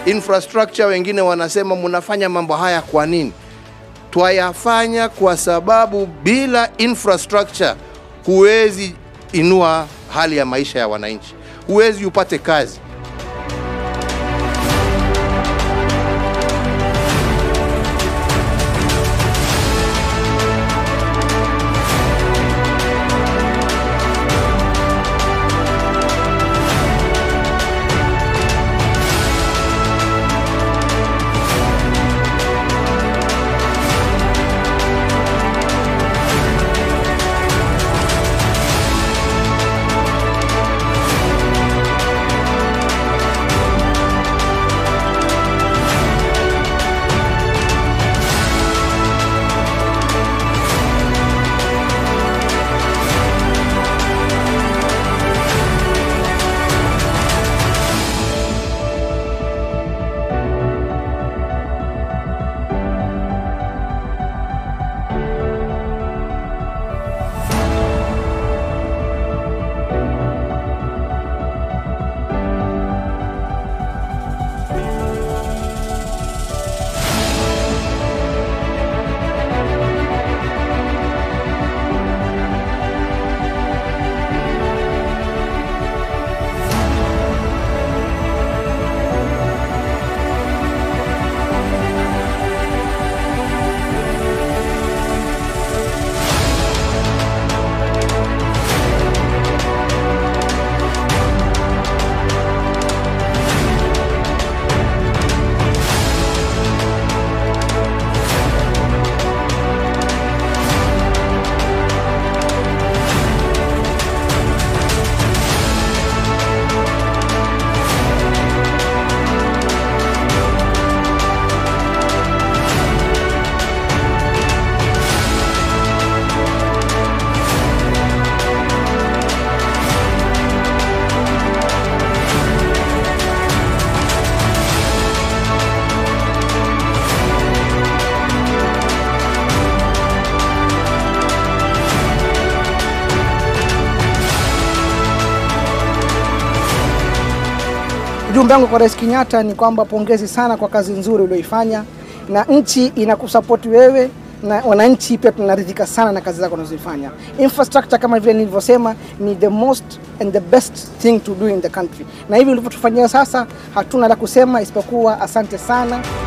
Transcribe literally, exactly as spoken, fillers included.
Infrastructure wengine wanasema mnafanya mambo haya kwa nini? Twayafanya kwa sababu bila infrastructure huwezi inua hali ya maisha ya wananchi, huwezi upate kazi. Ujumbe wangu kwa Rais Kenyatta ni kwamba pongezi sana kwa kazi nzuri uliyoifanya, na nchi inakusupport wewe, na wananchi pia tunaridhika sana na kazi zako unazofanya. Infrastructure kama vile nilivyosema ni the most and the best thing to do in the country. Na hivi ulivyotufanyia sasa hatuna la kusema isipokuwa asante sana.